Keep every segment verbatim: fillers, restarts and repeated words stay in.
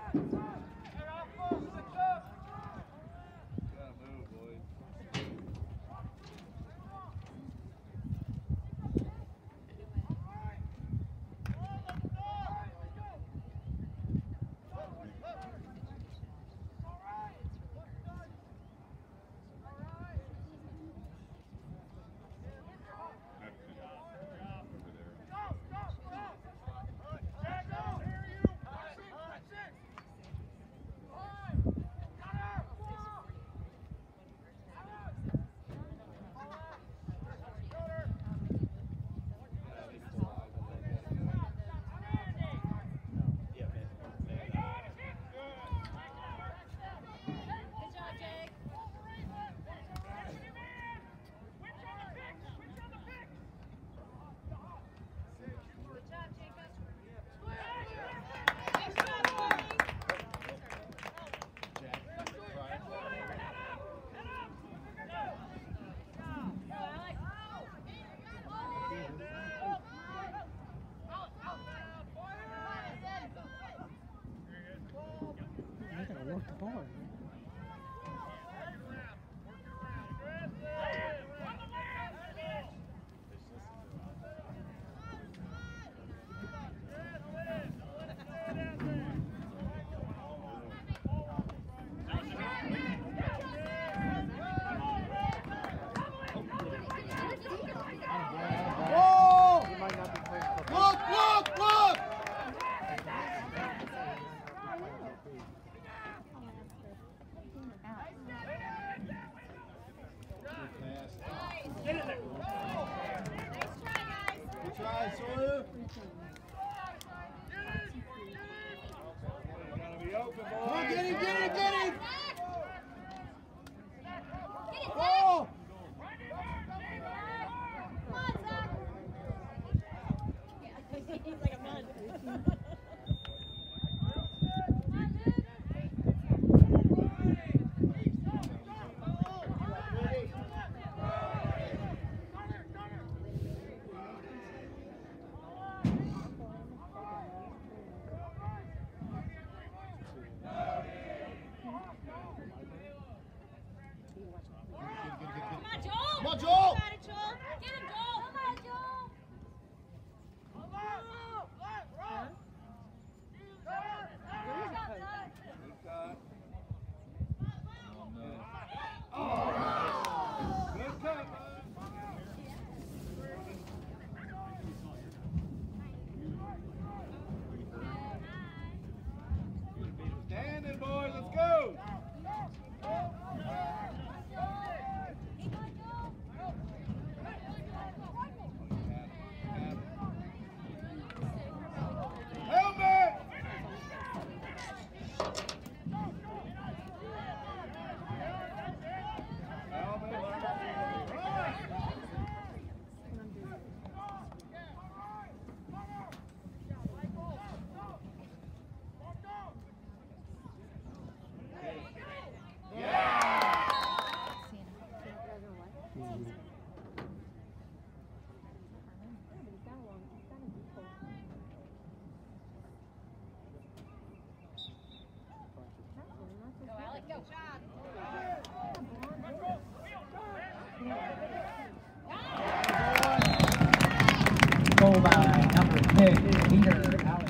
Goal by number six, Peter Allen.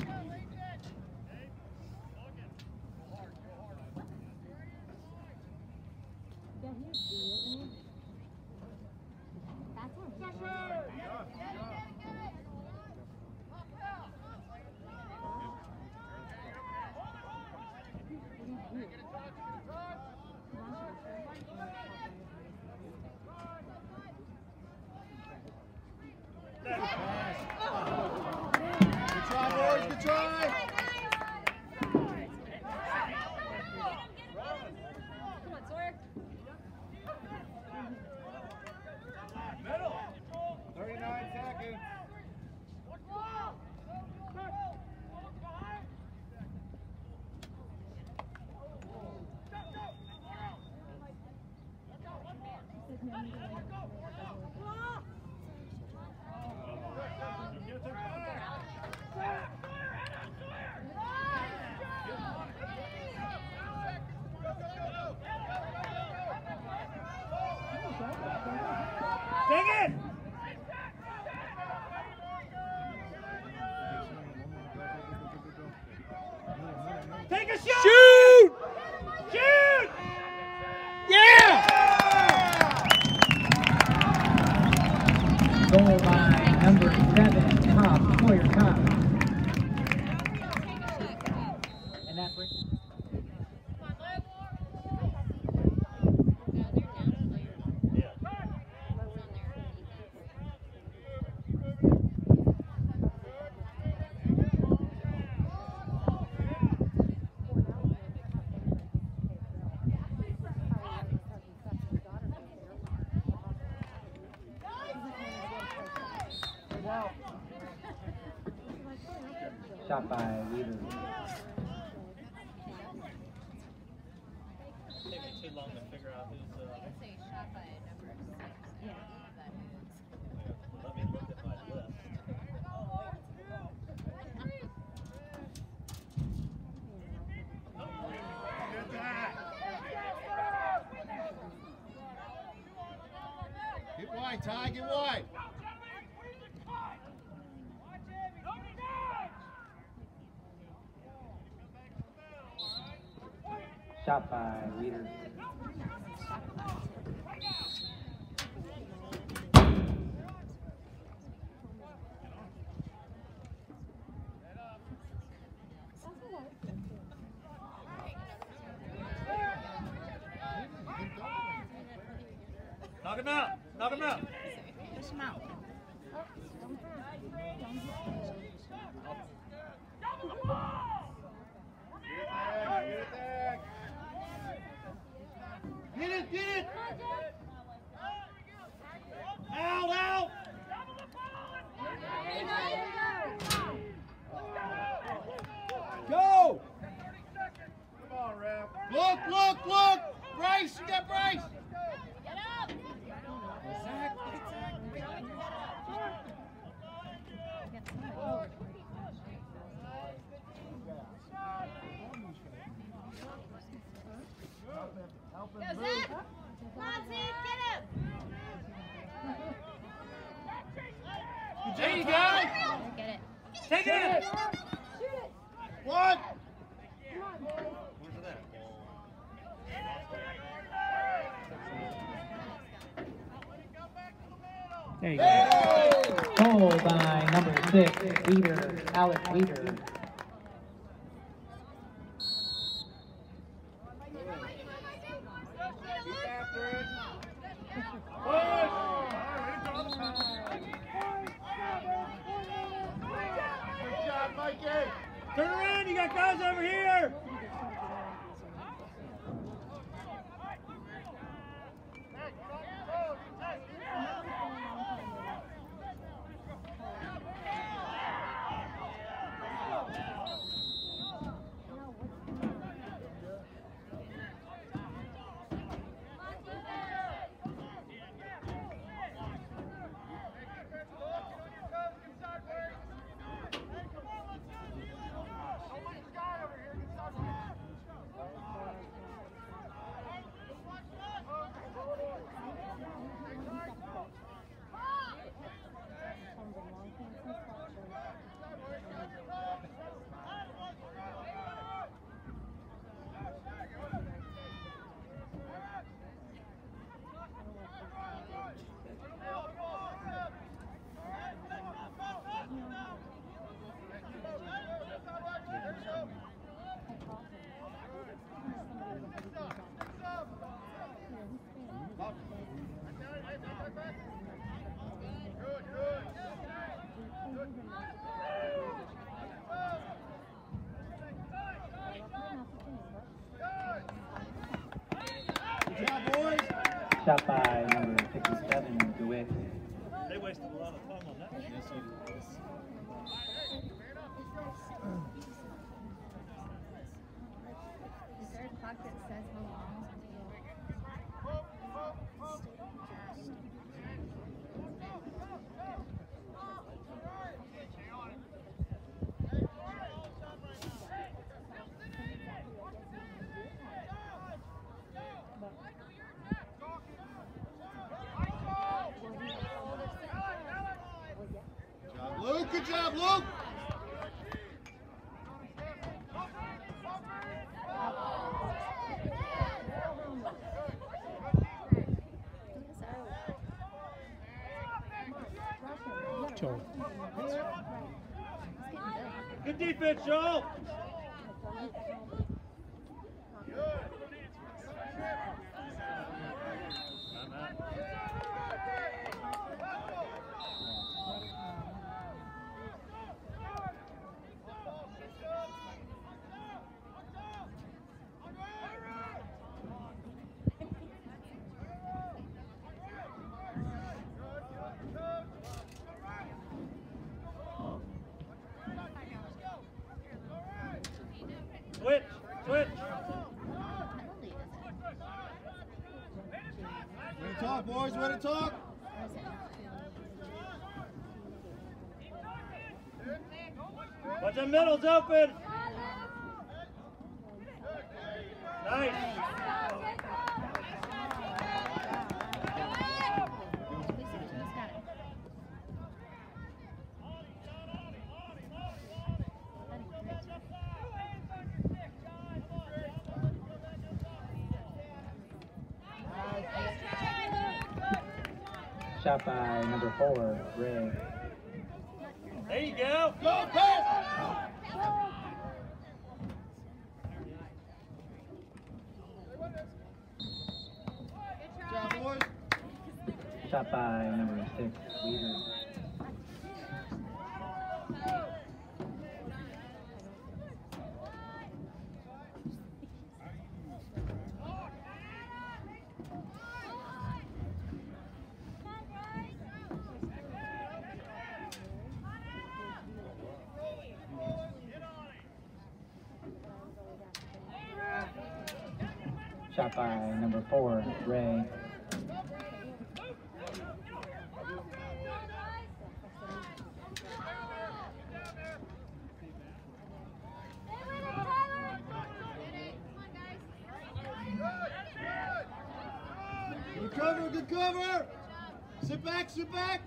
Take a shot! Shoot! Shoot! Yeah! Goal by number seven, Cobb, Sawyer Cobb. And that brings shot by Weaver. Take me too long to figure out who's. Uh, I'd say shot by number six. Yeah. Let me look at my list. Get wide, Ty, get wide. Shot by Weaver. Knock him out! Knock him out! Push him out. Get it, get it! Out, out! Go! Come on, Ralph. Look, look, look! Bryce, you got Bryce! Go, Zach! Come on, Zach, get him! There you go! Get it. Take it! One! Where's that? There you go. Goal by number six, Weeder, Alex Weeder. Turn around, you got guys over here! Shot by number fifty-seven, DeWitt. They wasted a lot of time on that. Yes, you did. Is there a clock that says how long? Luke, good job, Luke! Joel. Good defense, Joel. Switch, switch. Way to talk, boys, way to talk. Watch the middle's open. Nice. Shot by number four, Ray. There you go. Go, pass. Good job, boys. Shot by number six, Weeder. Shot by number four, Ray. Good cover, good cover. Sit back, sit back.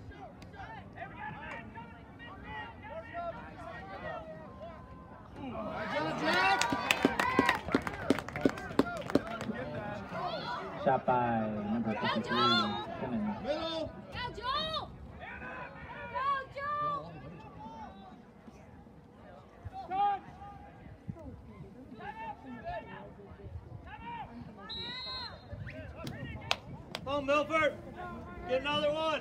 Jack, Jack. Shot by number fifty-three, Simmons. Middle. Go, Joel! Go, Joel! Come on, Milford. Get another one.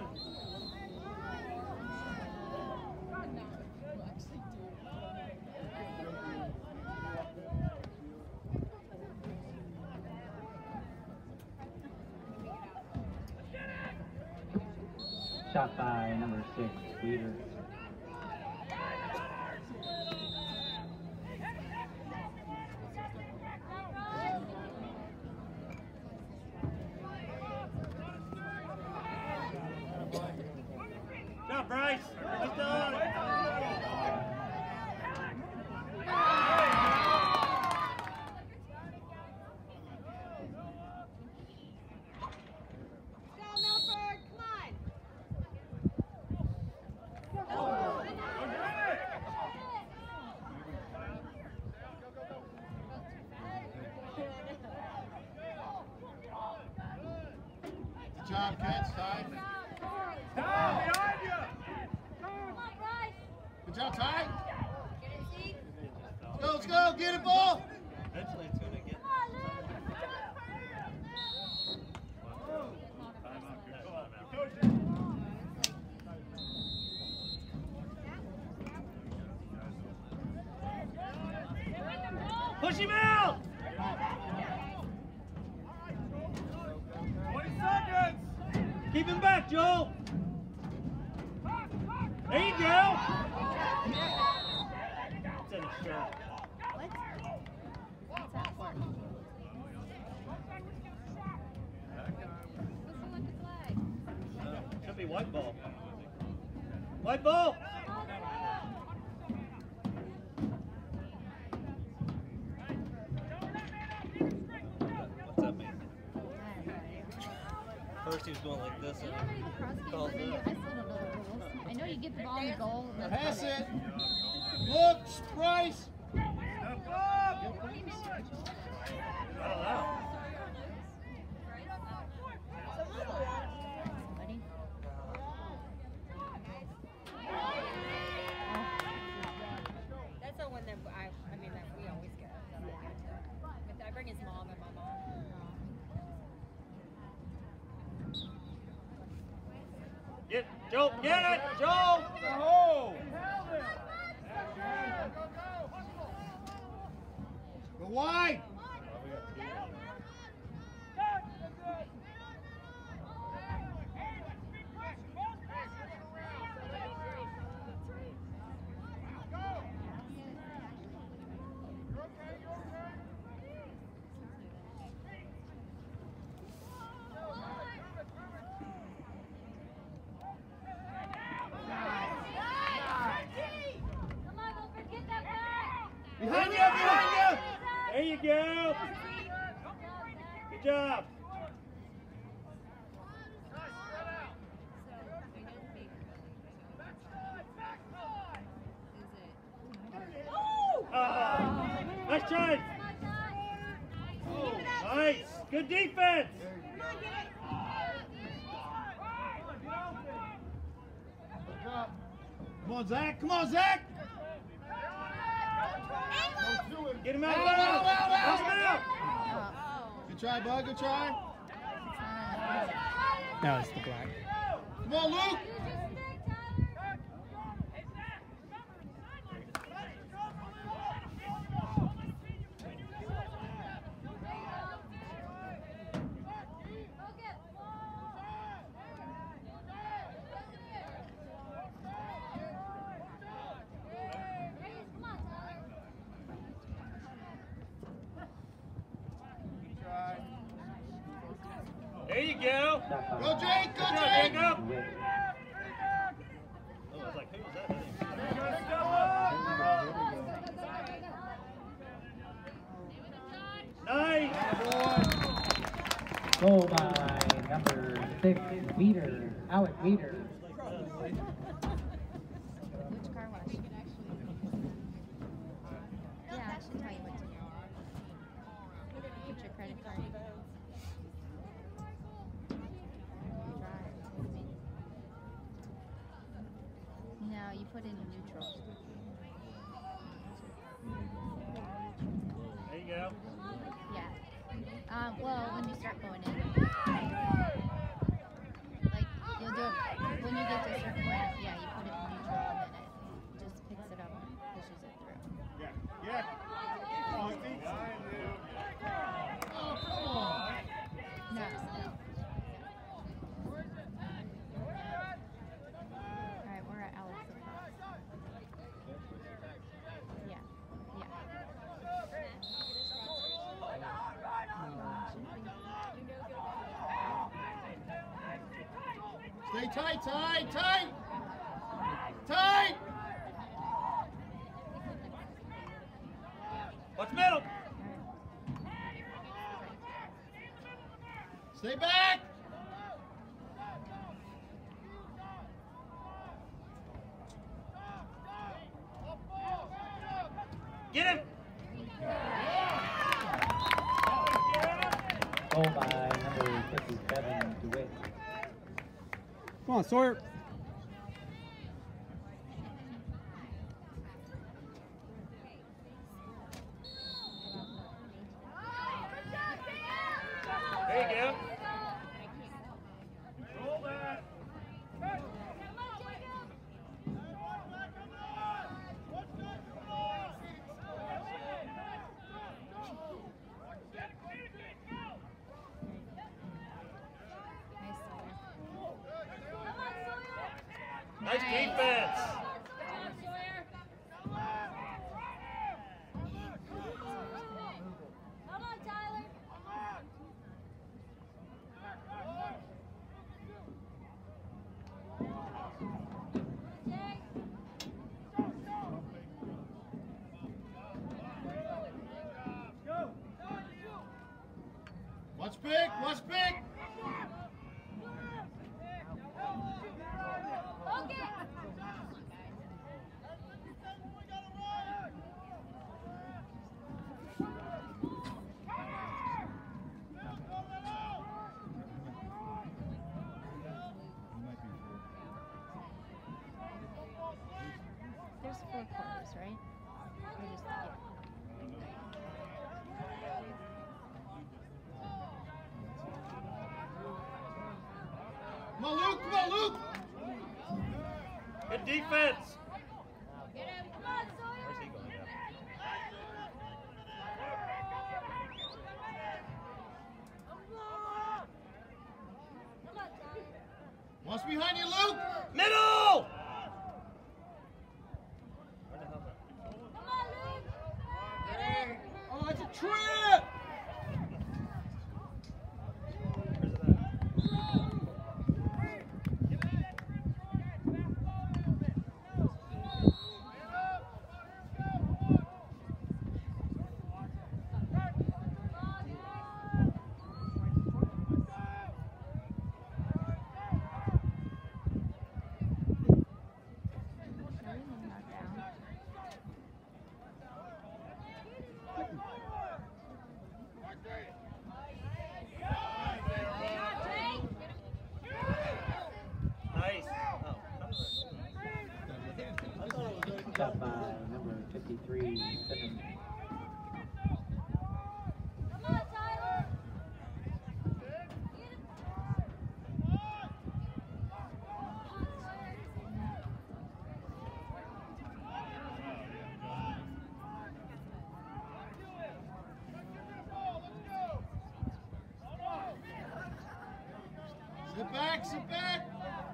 Shot by number six, Weeder. Shot, Bryce. Nice done. Good job, kids. Ty. Good job, Ty. Let's go, let's go. Get it, ball. Eventually it's going to get. Push him out! twenty seconds! Keep him back, Joel! There you go! It's in his shirt. What's that for? Should be white ball. White ball! What's that mean? First he was going like this and calls it. I still don't know the rules. I know you get the ball in the goal. And that's Pass about it. Look, Bryce. Step up! I don't know. Somebody. Joe, get it, Joe! Oh! Go wide! Behind you, behind you! There you go! Good job! Oh, nice try! Nice! Good defense! Come on, Zach! Come on, Zach! Get him out! Out, out, out, out. Push him out! Good try, bud. Good try. No, it's the black. Come on, Luke. There you go! Go, Jake. Go, Good job, Jake. Jacob! Oh, I was like, who was that? Nice! Goal by number six, Weeder, Alec Weeder. Which car wash? Yeah, I should tell you what to do. Put your credit card. No, you put in a neutral. There you go. Yeah. Um, well, when you start going in. Like, you'll do it when you get to a certain point. Yeah, you put it in neutral and then it just picks it up and pushes it through. Yeah. Yeah. Oh, come on. No, no. Alright, we're at Alex across. Yeah, yeah. Stay tight, tight, tight. Tight. Watch middle! Stay back. Get him! Goal by number fifty-seven, DeWitt. Come on, Sawyer. There you go. Control that. Nice defense. Come on, Tyler. Watch big. Watch big. Okay. There's four quarters, right? Or just, yeah. Come on, Luke. Come on, Luke. Good defense. Get him. Come on, Sawyer. Where's he going? What's behind you, Luke? Middle! Come on, Luke. Get it. Oh, it's a trip! Shot by number fifty-three, seven. Come on, Tyler. Sit back, sit back!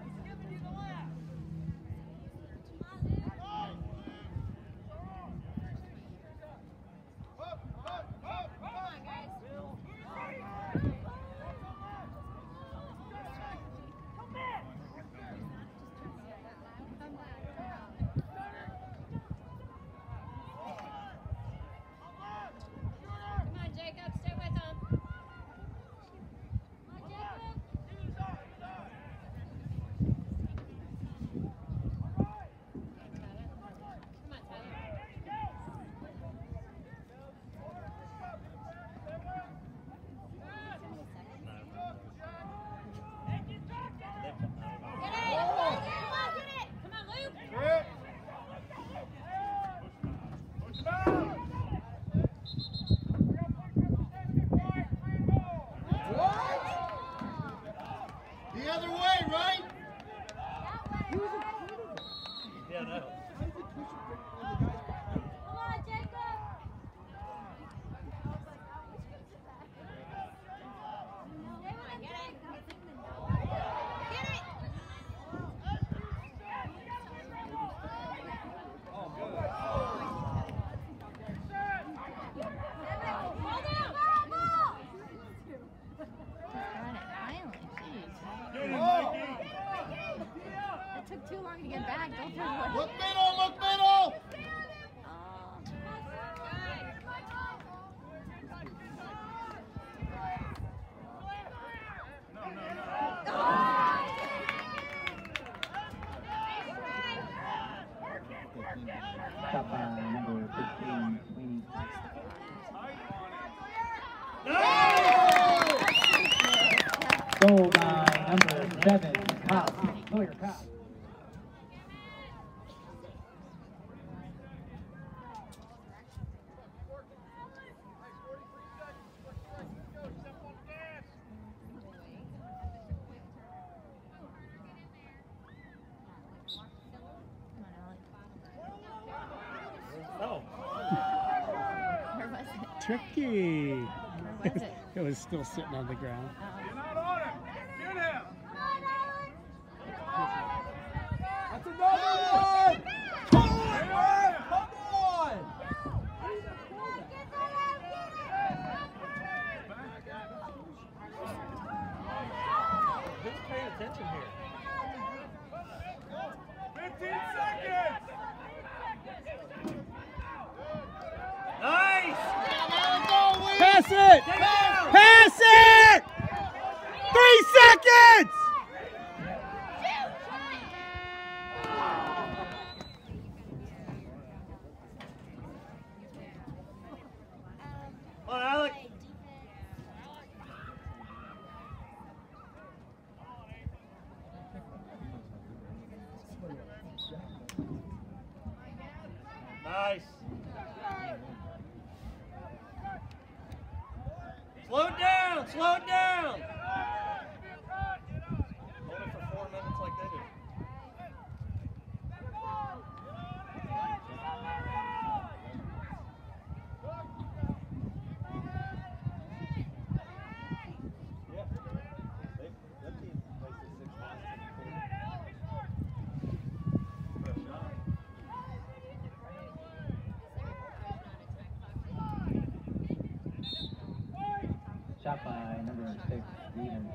The other way, right? Yeah, no. Come on, Jacob. Get it. Get it. Oh, good. Hold down. Ball, ball. Got it. Finally. Jeez. It took too long to get back. Don't throw it. Look middle, look middle! Shot by number fifteen, Sweeney. Goal by number seven, Cobb. Sawyer Cobb. Oh. Where was it? Tricky. Where was it? It was still sitting on the ground. You're not on him! Get him! That's another one! Come on! Come on! Who's paying attention here? fifteen seconds! Nice! Pass it! Take it down! Pass it! Three seconds! Come on, Alec. Nice. Slow it down, slow it down. Hold it for four minutes like they do. Shot by number six, Eden.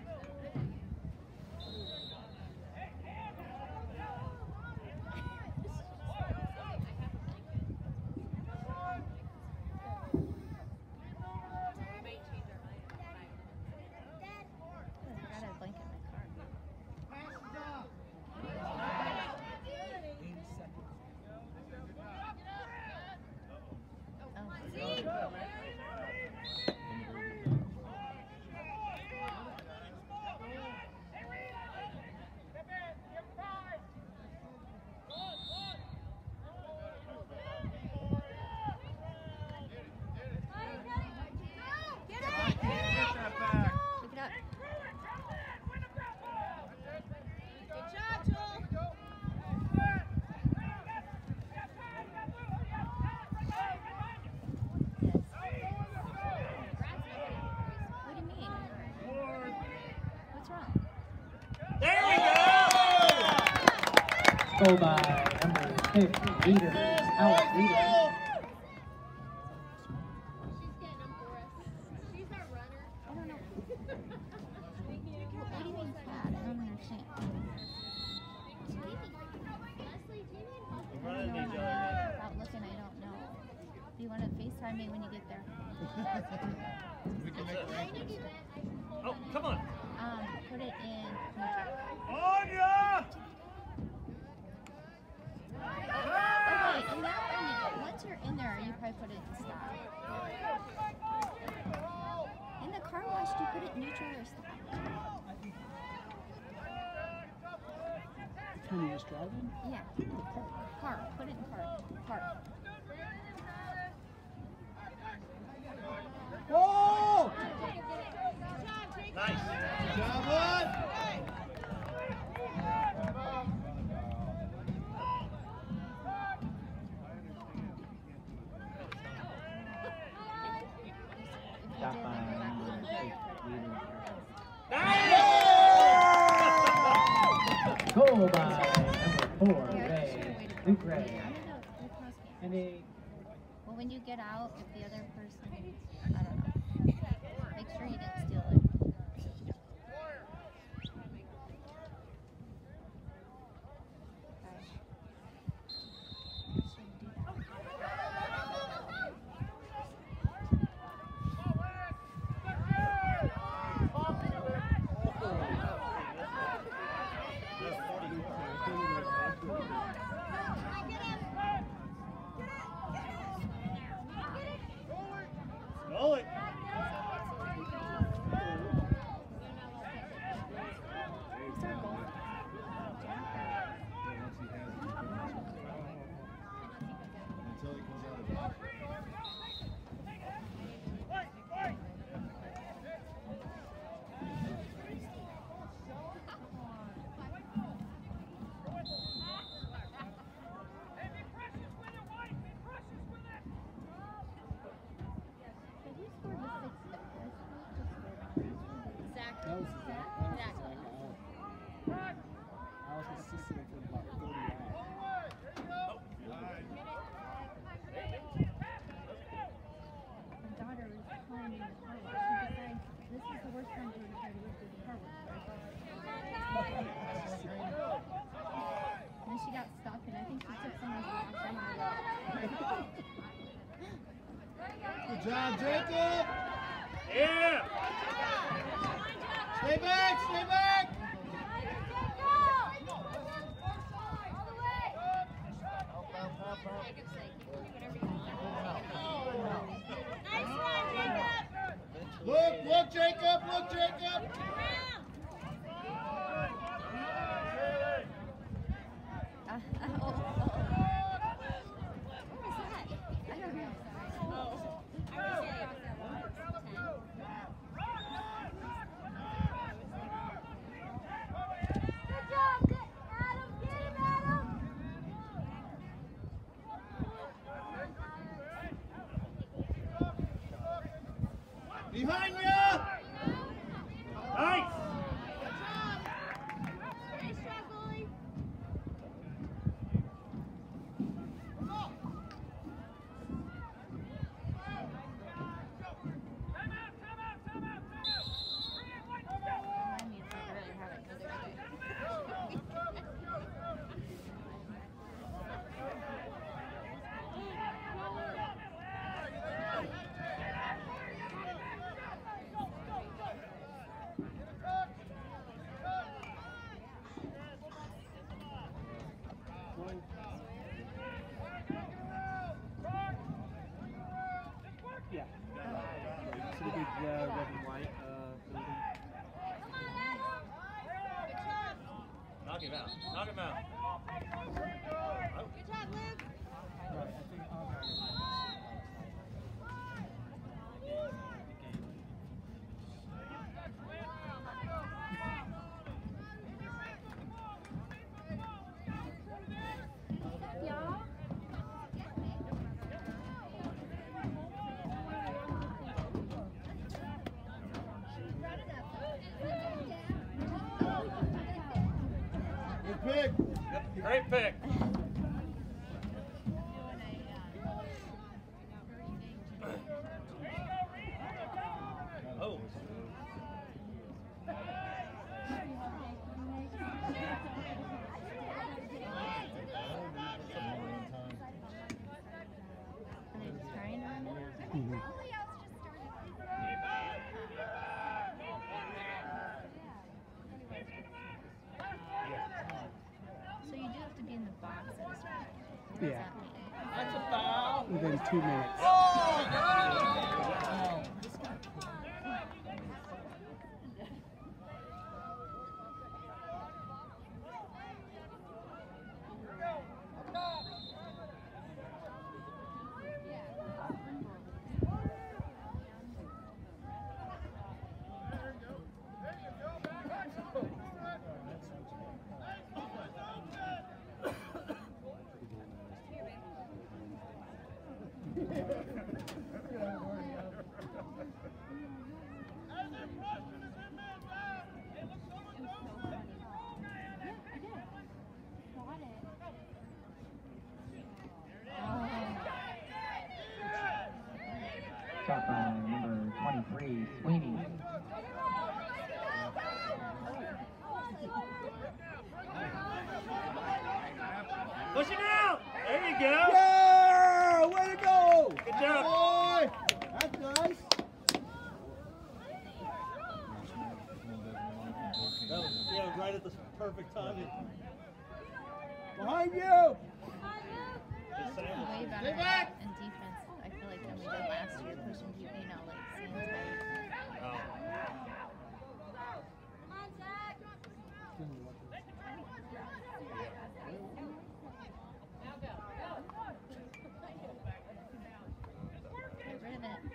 Goal by number six, leader, Alex Leader. She's getting them for us. She's our runner. I don't know. What do you mean bad? I don't understand. Leslie, do you need help? I don't know. Without looking, I don't know. Do you want to FaceTime me when you get there? We can make arrangements. Oh, come on. Um, put it in neutral. On ya! Okay, and now when you, once you're in there, you probably put it in stop. In the car wash, do you put it in neutral or stop? When you're just driving? Yeah, car. Put it in car. Car. Whoa! Nice. Good job, bud. Shot by number six, Eden. Goal by number four, Ray, Luke Ray. And a Well, when you get out, if the other person, I don't know, make sure you didn't steal it. Roll it. Until he comes out of it. That was Zach. That was Zach. I was assistant for about thirty hours. My daughter was calling me in the car wash. She was like, this is the worst time for her to try to work through the car wash. And then she got stuck, and I think she took someone's wash anyway. Good job, Jacob. Yeah. Stay back, stay back. Look, look, Jacob, look, Jacob. Uh, uh, oh, oh, oh. What was that? I don't know. Oh. Behind you. Nice. Time out, time out, time out. the big uh, red and white uh, building. Knock him out. Knock him out. Good job, Liv. Right, I think I'll have Y'all. Good pick. Yep, great pick. Oh. Are they trying to run it? Mhm. So you do have to be in the box at a certain point. What does Yeah. that mean? That's a foul. Within two minutes. Oh, Shot by number twenty-three, Sweeney. Push him out. There you go. yeah! Way to go! Good job. Boy! That's nice. That was, yeah, right at the perfect timing. Behind you! Just saying. Way better Stay back! in defense, I feel like, than we did last year, pushing people, you know, like seeing better. Oh. Get rid of it.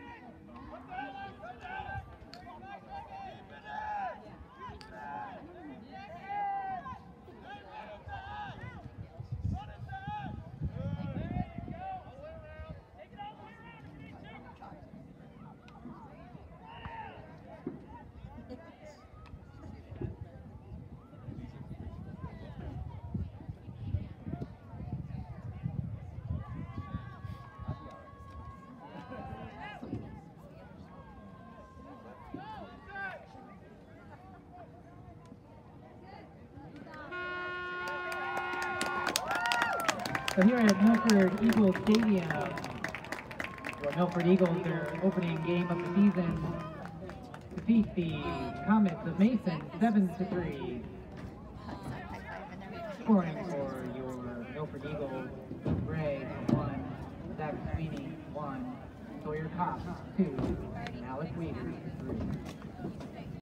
So here at Milford Eagles Stadium, the Milford Eagles, their opening game of the season, defeat the Comets of Mason seven to three. Scoring for your Milford Eagles, Keith Gray one, Zach Sweeney one, Sawyer Cox two, and Alex Weaver three.